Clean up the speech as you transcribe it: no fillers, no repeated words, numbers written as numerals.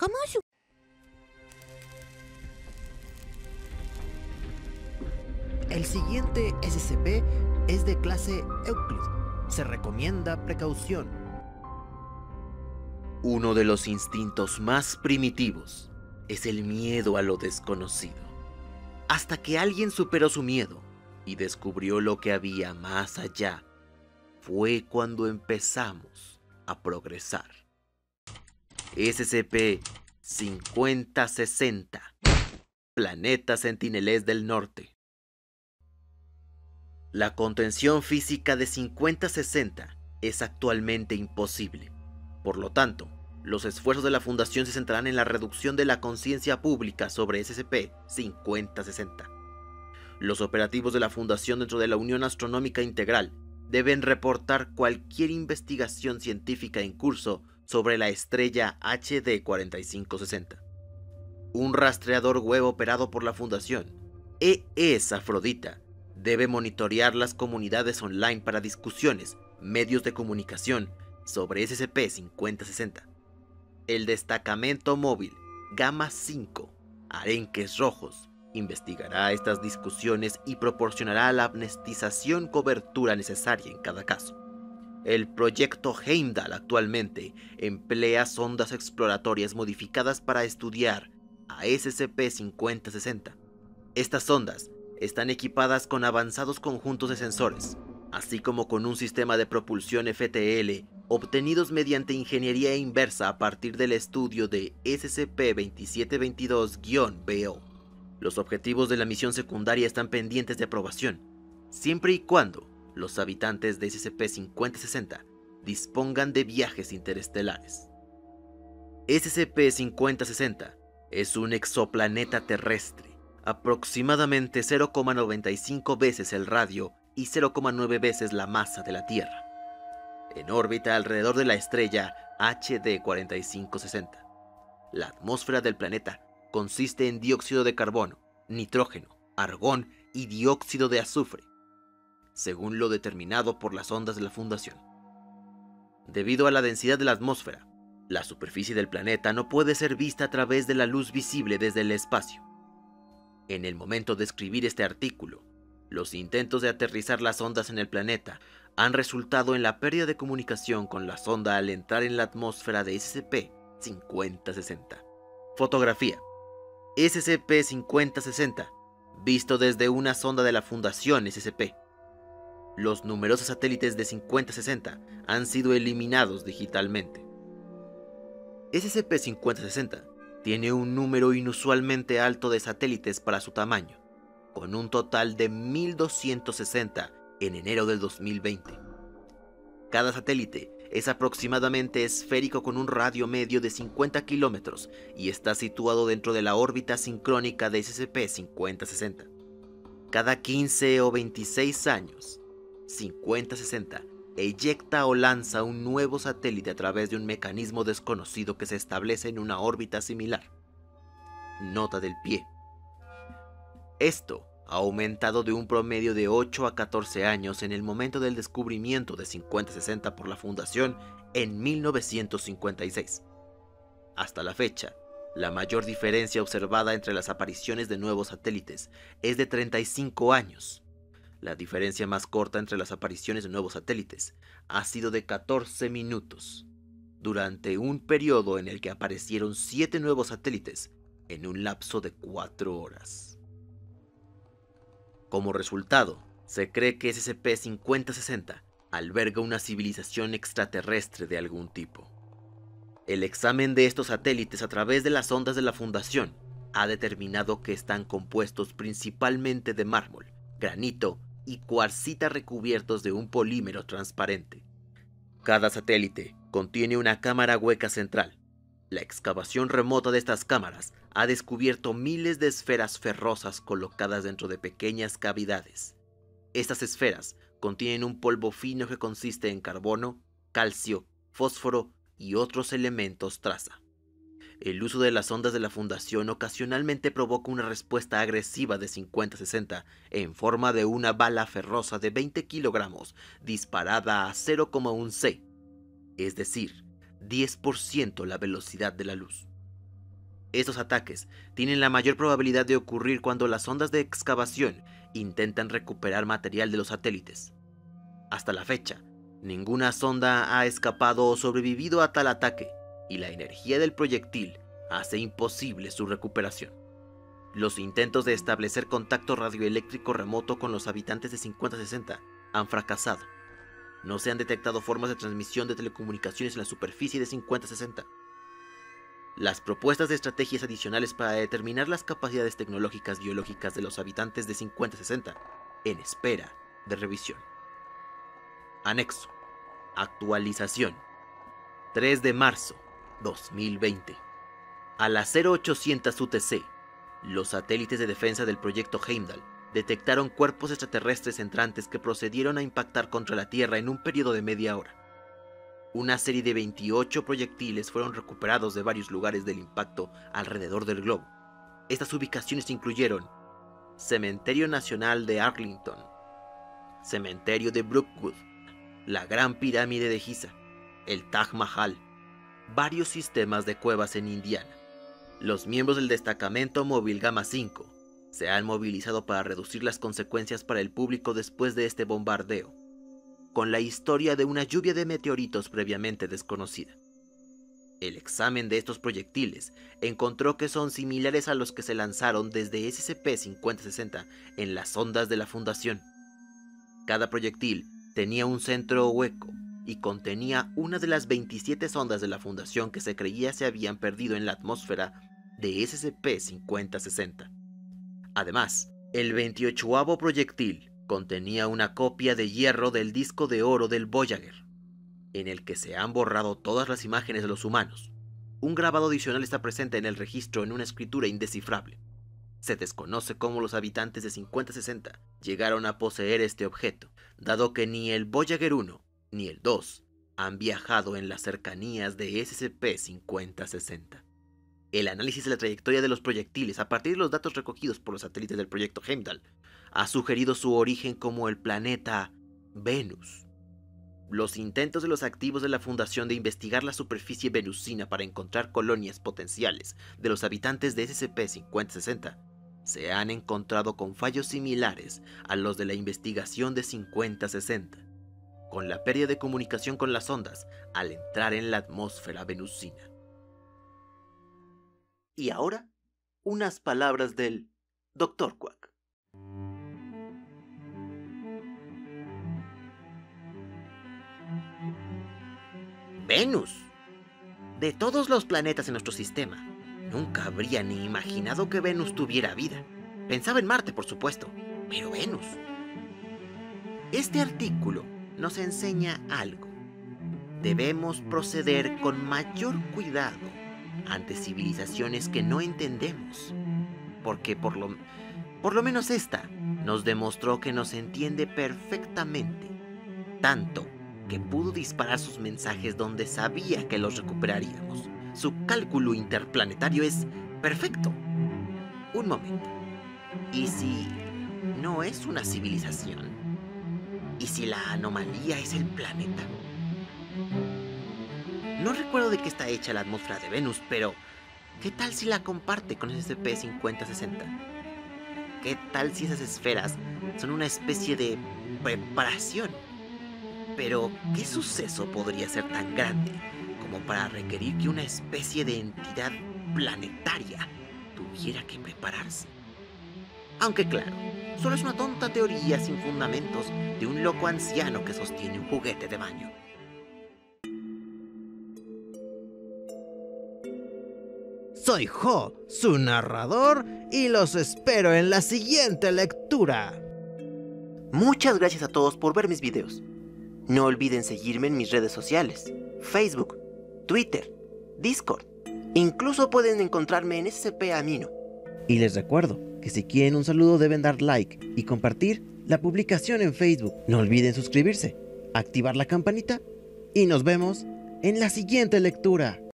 Amayo. El siguiente SCP es de clase Euclid. Se recomienda precaución. Uno de los instintos más primitivos es el miedo a lo desconocido. Hasta que alguien superó su miedo y descubrió lo que había más allá, fue cuando empezamos a progresar. SCP-5060, Planeta Sentinelés del Norte. La contención física de 5060 es actualmente imposible. Por lo tanto, los esfuerzos de la Fundación se centrarán en la reducción de la conciencia pública sobre SCP-5060. Los operativos de la Fundación dentro de la Unión Astronómica Integral deben reportar cualquier investigación científica en curso sobre la estrella HD 4560. Un rastreador web operado por la Fundación, ES Afrodita, debe monitorear las comunidades online para discusiones, medios de comunicación sobre SCP-5060. El destacamento móvil Gamma 5, Arenques Rojos, investigará estas discusiones y proporcionará la amnestización cobertura necesaria en cada caso. El proyecto Heimdall actualmente emplea sondas exploratorias modificadas para estudiar a SCP-5060. Estas sondas están equipadas con avanzados conjuntos de sensores, así como con un sistema de propulsión FTL obtenidos mediante ingeniería inversa a partir del estudio de SCP-2722-BO. Los objetivos de la misión secundaria están pendientes de aprobación, siempre y cuando los habitantes de SCP-5060 dispongan de viajes interestelares. SCP-5060 es un exoplaneta terrestre, aproximadamente 0,95 veces el radio y 0,9 veces la masa de la Tierra, en órbita alrededor de la estrella HD 4560. La atmósfera del planeta consiste en dióxido de carbono, nitrógeno, argón y dióxido de azufre, según lo determinado por las ondas de la Fundación. Debido a la densidad de la atmósfera, la superficie del planeta no puede ser vista a través de la luz visible desde el espacio. En el momento de escribir este artículo, los intentos de aterrizar las ondas en el planeta han resultado en la pérdida de comunicación con la sonda al entrar en la atmósfera de SCP-5060. Fotografía: SCP-5060, visto desde una sonda de la Fundación SCP. Los numerosos satélites de 5060 han sido eliminados digitalmente. SCP-5060 tiene un número inusualmente alto de satélites para su tamaño, con un total de 1260 en enero del 2020. Cada satélite es aproximadamente esférico con un radio medio de 50 kilómetros y está situado dentro de la órbita sincrónica de SCP-5060. Cada 15 o 26 años, 5060 eyecta o lanza un nuevo satélite a través de un mecanismo desconocido que se establece en una órbita similar. Nota del pie. Esto ha aumentado de un promedio de 8 a 14 años en el momento del descubrimiento de 5060 por la Fundación en 1956. Hasta la fecha, la mayor diferencia observada entre las apariciones de nuevos satélites es de 35 años. La diferencia más corta entre las apariciones de nuevos satélites ha sido de 14 minutos, durante un periodo en el que aparecieron 7 nuevos satélites en un lapso de 4 horas. Como resultado, se cree que SCP-5060 alberga una civilización extraterrestre de algún tipo. El examen de estos satélites a través de las ondas de la Fundación ha determinado que están compuestos principalmente de mármol, granito y cuarcita recubiertos de un polímero transparente. Cada satélite contiene una cámara hueca central. La excavación remota de estas cámaras ha descubierto miles de esferas ferrosas colocadas dentro de pequeñas cavidades. Estas esferas contienen un polvo fino que consiste en carbono, calcio, fósforo y otros elementos traza. El uso de las ondas de la Fundación ocasionalmente provoca una respuesta agresiva de 5060 en forma de una bala ferrosa de 20 kilogramos disparada a 0,1 c, es decir, 10% la velocidad de la luz. Estos ataques tienen la mayor probabilidad de ocurrir cuando las sondas de excavación intentan recuperar material de los satélites. Hasta la fecha, ninguna sonda ha escapado o sobrevivido a tal ataque, y la energía del proyectil hace imposible su recuperación. Los intentos de establecer contacto radioeléctrico remoto con los habitantes de 5060 han fracasado. No se han detectado formas de transmisión de telecomunicaciones en la superficie de 5060. Las propuestas de estrategias adicionales para determinar las capacidades tecnológicas biológicas de los habitantes de 5060 en espera de revisión. Anexo. Actualización. 3 de marzo 2020. A las 0800 UTC, los satélites de defensa del proyecto Heimdall detectaron cuerpos extraterrestres entrantes que procedieron a impactar contra la Tierra en un periodo de media hora. Una serie de 28 proyectiles fueron recuperados de varios lugares del impacto alrededor del globo. Estas ubicaciones incluyeron Cementerio Nacional de Arlington, Cementerio de Brookwood, la Gran Pirámide de Giza, el Taj Mahal, varios sistemas de cuevas en Indiana. Los miembros del destacamento móvil Gamma 5 se han movilizado para reducir las consecuencias para el público después de este bombardeo, con la historia de una lluvia de meteoritos previamente desconocida. El examen de estos proyectiles encontró que son similares a los que se lanzaron desde SCP-5060 en las ondas de la Fundación. Cada proyectil tenía un centro hueco y contenía una de las 27 sondas de la Fundación que se creía se habían perdido en la atmósfera de SCP-5060. Además, el 28º proyectil contenía una copia de hierro del disco de oro del Voyager, en el que se han borrado todas las imágenes de los humanos. Un grabado adicional está presente en el registro en una escritura indescifrable. Se desconoce cómo los habitantes de 5060 llegaron a poseer este objeto, dado que ni el Voyager 1 ni el 2 han viajado en las cercanías de SCP-5060. El análisis de la trayectoria de los proyectiles a partir de los datos recogidos por los satélites del proyecto Heimdall ha sugerido su origen como el planeta Venus. Los intentos de los activos de la Fundación de investigar la superficie venusina para encontrar colonias potenciales de los habitantes de SCP-5060 se han encontrado con fallos similares a los de la investigación de 5060, con la pérdida de comunicación con las ondas al entrar en la atmósfera venusina. Y ahora, unas palabras del Dr. Quack. Venus. De todos los planetas en nuestro sistema, nunca habría ni imaginado que Venus tuviera vida. Pensaba en Marte, por supuesto, pero Venus. Este artículo nos enseña algo. Debemos proceder con mayor cuidado ante civilizaciones que no entendemos, porque por lo menos esta nos demostró que nos entiende perfectamente, tanto que pudo disparar sus mensajes donde sabía que los recuperaríamos. Su cálculo interplanetario es perfecto. Un momento. ¿Y si no es una civilización? ¿Y si la anomalía es el planeta? No recuerdo de qué está hecha la atmósfera de Venus, pero ¿qué tal si la comparte con SCP-5060? ¿Qué tal si esas esferas son una especie de preparación? Pero, ¿qué suceso podría ser tan grande como para requerir que una especie de entidad planetaria tuviera que prepararse? Aunque claro, solo es una tonta teoría sin fundamentos de un loco anciano que sostiene un juguete de baño. Soy Jo, su narrador, y los espero en la siguiente lectura. Muchas gracias a todos por ver mis videos. No olviden seguirme en mis redes sociales, Facebook, Twitter, Discord. Incluso pueden encontrarme en SCP Amino. Y les recuerdo que si quieren un saludo deben dar like y compartir la publicación en Facebook. No olviden suscribirse, activar la campanita y nos vemos en la siguiente lectura.